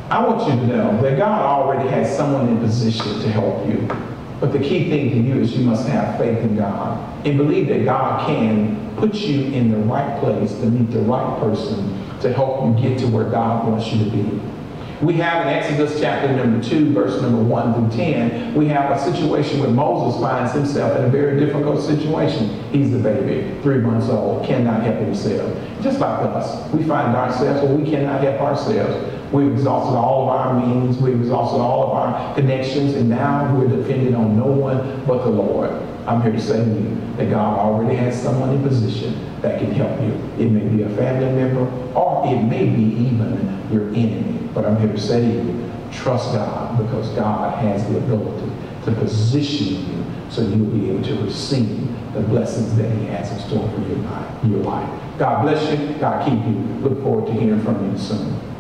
I want you to know that God already has someone in position to help you. But the key thing to you is you must have faith in God and believe that God can put you in the right place to meet the right person to help you get to where God wants you to be. We have in Exodus chapter number 2, verse number 1 through 10, we have a situation where Moses finds himself in a very difficult situation. He's the baby, 3 months old, cannot help himself. Just like us, we find ourselves where we cannot help ourselves. We've exhausted all of our means, we've exhausted all of our connections, and now we're dependent on no one but the Lord. I'm here to say to you that God already has someone in position that can help you. It may be a family member, or it may be even your enemy. But I'm here to say to you, trust God, because God has the ability to position you so you'll be able to receive the blessings that he has in store for your life. God bless you. God keep you. Look forward to hearing from you soon.